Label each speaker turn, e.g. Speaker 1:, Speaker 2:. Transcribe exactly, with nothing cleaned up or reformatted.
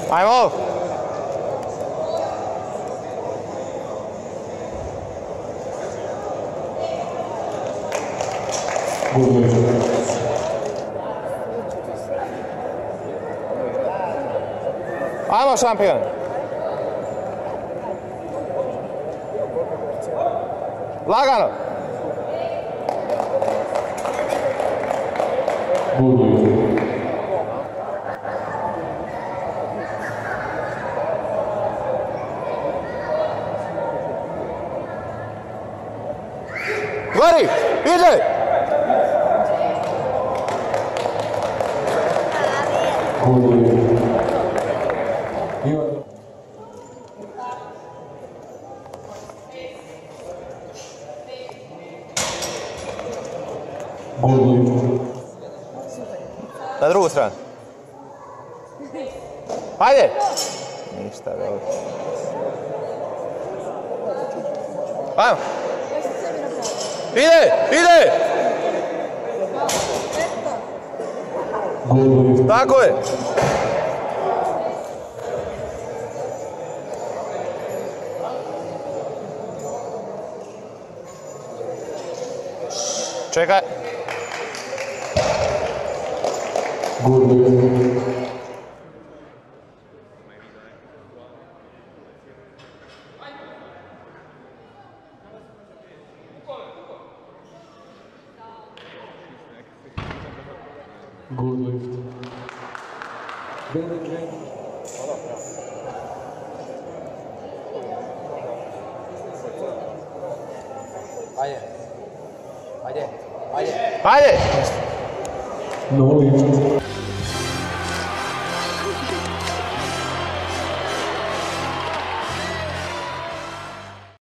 Speaker 1: Ajmo! Ajmo, šampion! Lagano! Gori! Ide! Na drugu stranu. Hajde! Ništa, dobro. Ajmo! Ide! Ide! Tako je! Čekaj!
Speaker 2: Good lift. Very good.
Speaker 3: Ajde. Ajde. Ajde.
Speaker 1: Ajde!
Speaker 2: No lift.